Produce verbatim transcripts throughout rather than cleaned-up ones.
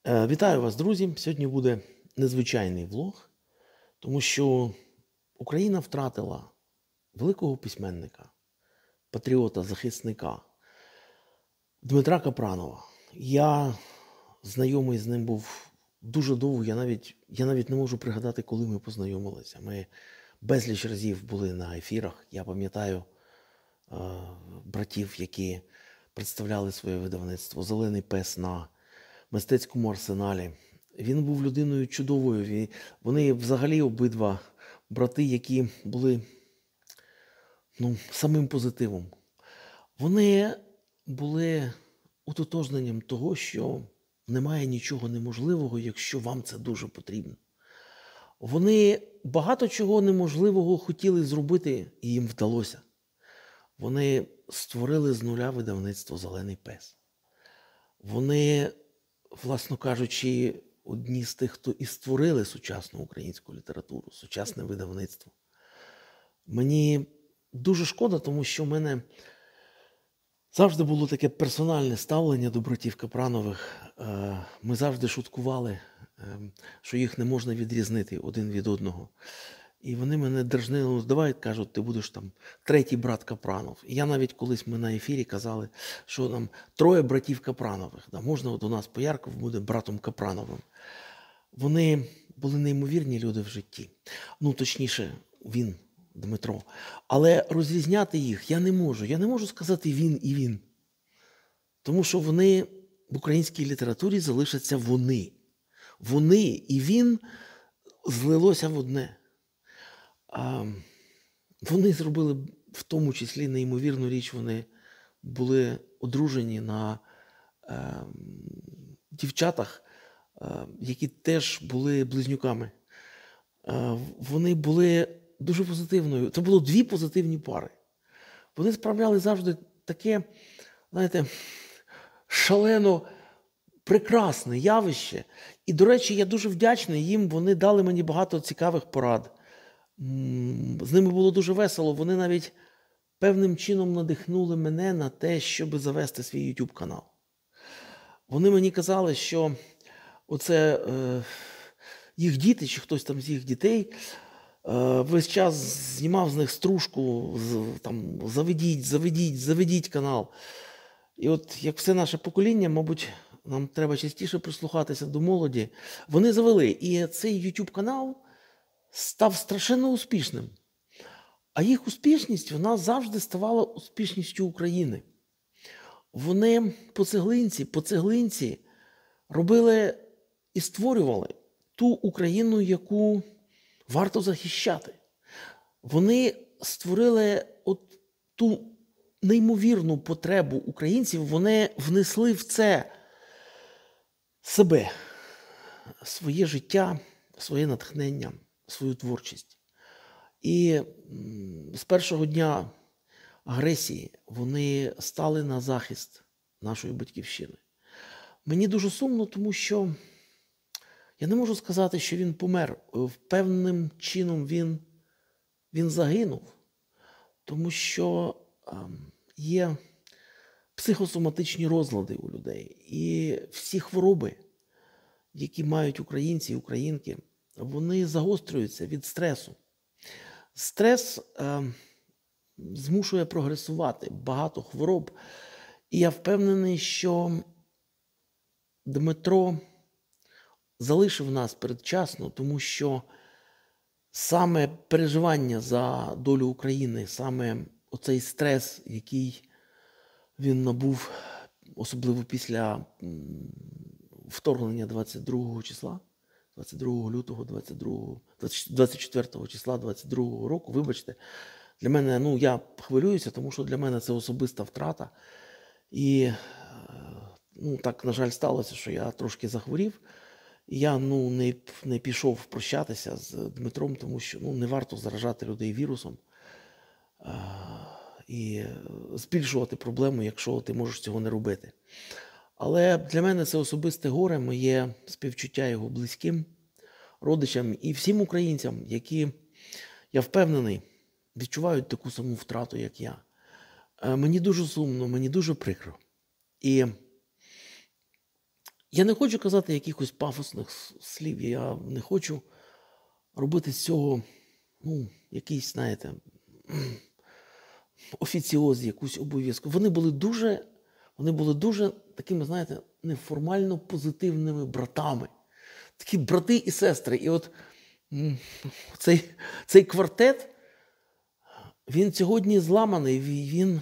Е, Вітаю вас, друзі! Сьогодні буде незвичайний влог, тому що Україна втратила великого письменника, патріота, захисника Дмитра Капранова. Я знайомий з ним був дуже довго, я навіть, я навіть не можу пригадати, коли ми познайомилися. Ми безліч разів були на ефірах. Я пам'ятаю е, братів, які представляли своє видавництво «Зелений пес» на мистецькому арсеналі. Він був людиною чудовою. Вони взагалі обидва брати, які були ну, самим позитивом. Вони були утотожненням того, що немає нічого неможливого, якщо вам це дуже потрібно. Вони багато чого неможливого хотіли зробити, і їм вдалося. Вони створили з нуля видавництво «Зелений пес». Вони, власно кажучи, одні з тих, хто і створили сучасну українську літературу, сучасне видавництво. Мені дуже шкода, тому що в мене завжди було таке персональне ставлення до братів Капранових. Ми завжди шуткували, що їх не можна відрізнити один від одного. І вони мене дражнили, ну, давай, кажуть, ти будеш там третій брат Капранов. І я навіть колись ми на ефірі казали, що нам троє братів Капранових. Да, можна от у нас Поярков буде братом Капрановим. Вони були неймовірні люди в житті. Ну, точніше, він, Дмитро. Але розрізняти їх я не можу. Я не можу сказати він і він. Тому що вони в українській літературі залишаться вони. Вони і він злилося в одне. А вони зробили в тому числі неймовірну річ. Вони були одружені на е, дівчатах, е, які теж були близнюками. Е, вони були дуже позитивною. Це було дві позитивні пари. Вони справляли завжди таке, знаєте, шалено прекрасне явище. І, до речі, я дуже вдячний їм. Вони дали мені багато цікавих порад. З ними було дуже весело. Вони навіть певним чином надихнули мене на те, щоб завести свій YouTube канал. Вони мені казали, що оце е, їх діти, чи хтось там з їх дітей, е, весь час знімав з них стружку, з, там, заведіть, заведіть, заведіть канал. І от, як все наше покоління, мабуть, нам треба частіше прислухатися до молоді. Вони завели. І цей YouTube канал став страшенно успішним. А їх успішність, вона завжди ставала успішністю України. Вони по цеглинці, по цеглинці робили і створювали ту Україну, яку варто захищати. Вони створили от ту неймовірну потребу українців, вони внесли в це себе, своє життя, своє натхнення, свою творчість. І з першого дня агресії вони стали на захист нашої батьківщини. Мені дуже сумно, тому що я не можу сказати, що він помер. Певним чином він, він загинув, тому що є психосоматичні розлади у людей. І всі хвороби, які мають українці і українки, вони загострюються від стресу. Стрес е, змушує прогресувати багато хвороб. І я впевнений, що Дмитро залишив нас передчасно, тому що саме переживання за долю України, саме оцей стрес, який він набув, особливо після вторгнення двадцять другого числа, двадцять другого лютого двадцять четвертого числа двадцять другого року, вибачте, для мене, ну, я хвилююся, тому що для мене це особиста втрата. І, ну, так, на жаль, сталося, що я трошки захворів. І я, ну, не, не пішов прощатися з Дмитром, тому що, ну, не варто заражати людей вірусом а, і збільшувати проблему, якщо ти можеш цього не робити. Але для мене це особисте горе, моє співчуття його близьким, родичам і всім українцям, які, я впевнений, відчувають таку саму втрату, як я. Мені дуже сумно, мені дуже прикро. І Я не хочу казати якихось пафосних с- слів, я не хочу робити з цього, ну, якийсь, знаєте, офіціоз, якусь обов'язку. Вони були дуже, вони були дуже такими, знаєте, неформально позитивними братами. Такі брати і сестри. І от м, цей, цей квартет, він сьогодні зламаний, ві- він,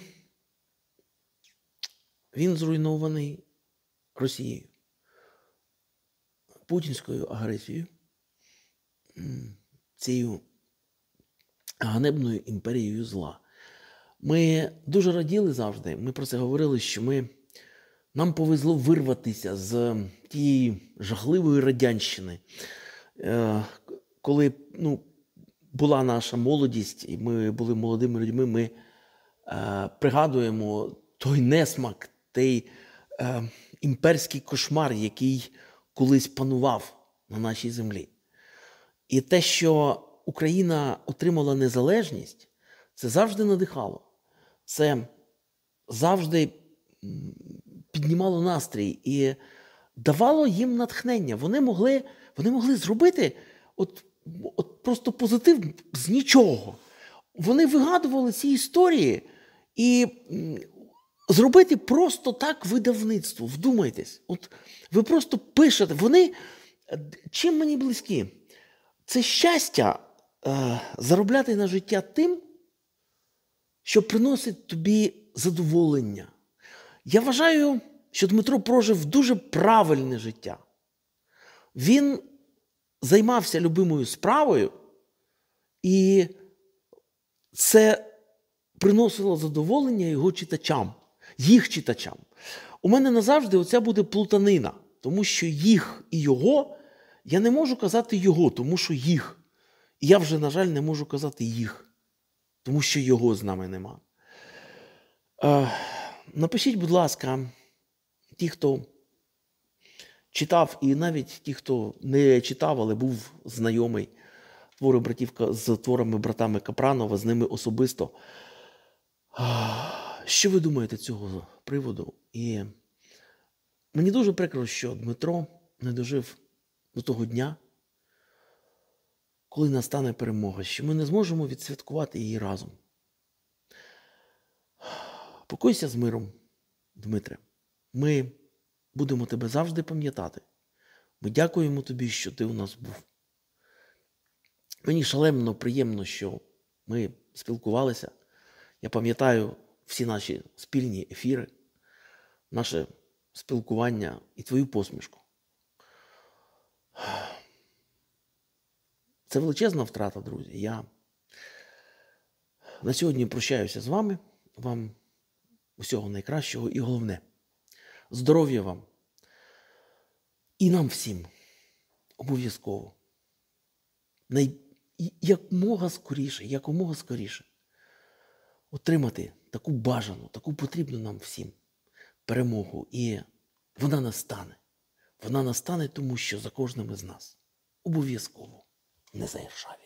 він зруйнований Росією, путінською агресією, м, цією ганебною імперією зла. Ми дуже раділи завжди, ми про це говорили, що ми, нам повезло вирватися з тієї жахливої радянщини, Е, коли ну, була наша молодість, і ми були молодими людьми, ми е, пригадуємо той несмак, той е, імперський кошмар, який колись панував на нашій землі. І те, що Україна отримала незалежність, це завжди надихало. Це завжди м, піднімало настрій і давало їм натхнення. Вони могли, вони могли зробити от, от просто позитив з нічого. Вони вигадували ці історії і м, зробити просто так видавництво. Вдумайтесь. От ви просто пишете. Вони, е, чим мені близькі? Це щастя е, заробляти на життя тим, що приносить тобі задоволення. Я вважаю, що Дмитро прожив дуже правильне життя. Він займався любимою справою, і це приносило задоволення його читачам, їх читачам. У мене назавжди оця буде плутанина, тому що їх і його, я не можу казати його, тому що їх. І я вже, на жаль, не можу казати їх, тому що його з нами нема. Е, напишіть, будь ласка, ті, хто читав, і навіть ті, хто не читав, але був знайомий твори братів, з творами братами Капранова, з ними особисто. Що ви думаєте з цього приводу? І мені дуже прикро, що Дмитро не дожив до того дня, коли настане перемога, що ми не зможемо відсвяткувати її разом. Покойся з миром, Дмитре. Ми будемо тебе завжди пам'ятати. Ми дякуємо тобі, що ти у нас був. Мені шалено приємно, що ми спілкувалися. Я пам'ятаю всі наші спільні ефіри, наше спілкування і твою посмішку. Це величезна втрата, друзі. Я на сьогодні прощаюся з вами. Вам усього найкращого і головне – здоров'я вам. І нам всім обов'язково. Най... Якомога скоріше, якомога скоріше отримати таку бажану, таку потрібну нам всім перемогу. І вона настане. Вона настане, тому що за кожним із нас обов'язково не заіржаві.